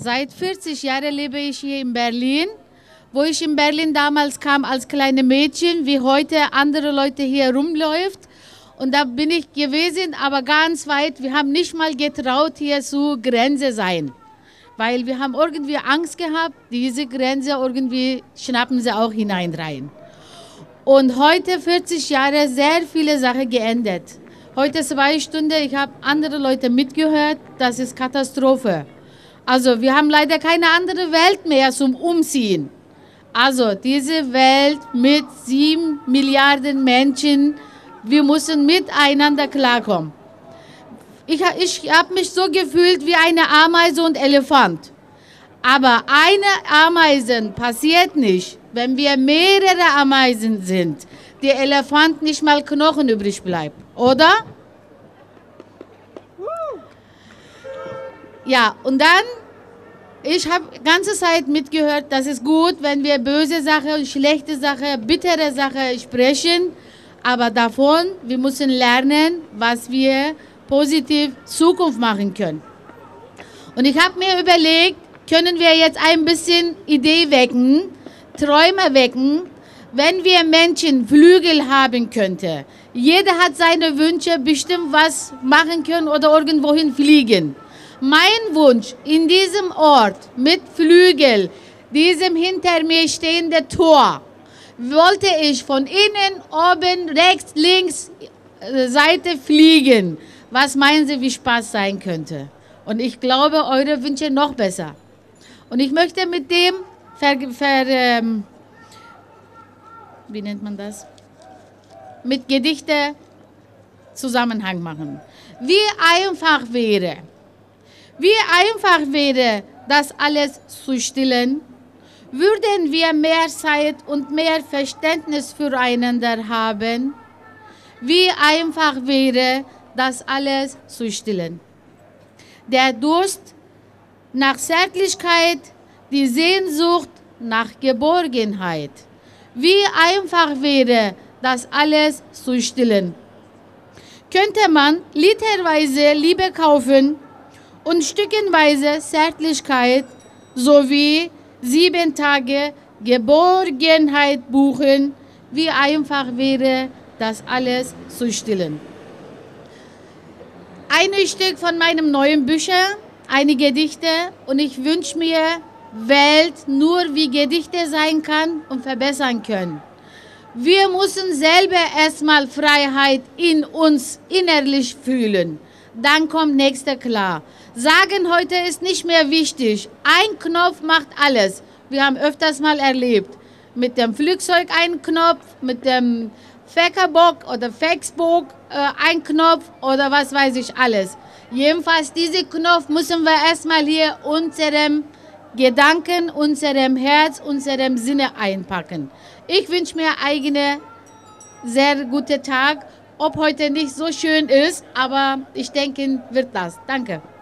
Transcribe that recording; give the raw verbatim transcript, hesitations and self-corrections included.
seit vierzig Jahren lebe ich hier in Berlin. Wo ich in Berlin damals kam als kleine Mädchen, wie heute andere Leute hier rumläuft. Und da bin ich gewesen, aber ganz weit. Wir haben nicht mal getraut, hier zu Grenze sein. Weil wir haben irgendwie Angst gehabt, diese Grenze irgendwie schnappen sie auch hinein rein. Und heute, vierzig Jahre, sehr viele Sachen geändert. Heute zwei Stunden, ich habe andere Leute mitgehört, das ist Katastrophe. Also wir haben leider keine andere Welt mehr zum Umziehen. Also diese Welt mit sieben Milliarden Menschen, wir müssen miteinander klarkommen. Ich, ich habe mich so gefühlt wie eine Ameise und Elefant. Aber eine Ameise passiert nicht, wenn wir mehrere Ameisen sind. Der Elefant nicht mal Knochen übrig bleibt, oder? Ja, und dann, ich habe die ganze Zeit mitgehört, das ist gut, wenn wir böse Sachen, schlechte Sachen, bittere Sachen sprechen. Aber davon, wir müssen lernen, was wir positiv Zukunft machen können. Und ich habe mir überlegt, können wir jetzt ein bisschen Idee wecken, Träume wecken, wenn wir Menschen Flügel haben könnten. Jeder hat seine Wünsche, bestimmt was machen können oder irgendwohin fliegen. Mein Wunsch in diesem Ort mit Flügel, diesem hinter mir stehenden Tor, wollte ich von innen, oben, rechts, links, Seite fliegen. Was meinen Sie, wie Spaß sein könnte? Und ich glaube, eure Wünsche noch besser. Und ich möchte mit dem, ver, ver, ähm, wie nennt man das? Mit Gedichte Zusammenhang machen. Wie einfach wäre, wie einfach wäre, das alles zu stillen, würden wir mehr Zeit und mehr Verständnis füreinander haben. Wie einfach wäre, das alles zu stillen. Der Durst nach Zärtlichkeit, die Sehnsucht nach Geborgenheit. Wie einfach wäre, das alles zu stillen. Könnte man literweise Liebe kaufen und stückenweise Zärtlichkeit sowie sieben Tage Geborgenheit buchen, wie einfach wäre, das alles zu stillen. Ein Stück von meinem neuen Bücher, einige Gedichte, und ich wünsche mir Welt nur wie Gedichte sein kann und verbessern können. Wir müssen selber erstmal Freiheit in uns innerlich fühlen. Dann kommt nächster klar. Sagen heute ist nicht mehr wichtig. Ein Knopf macht alles. Wir haben öfters mal erlebt. Mit dem Flugzeug ein Knopf, mit dem Feckerbock oder Faxbock äh, ein Knopf oder was weiß ich alles. Jedenfalls diesen Knopf müssen wir erstmal hier unserem Gedanken, unserem Herz, unserem Sinne einpacken. Ich wünsche mir eigene sehr gute Tag. Ob heute nicht so schön ist, aber ich denke, wird das. Danke.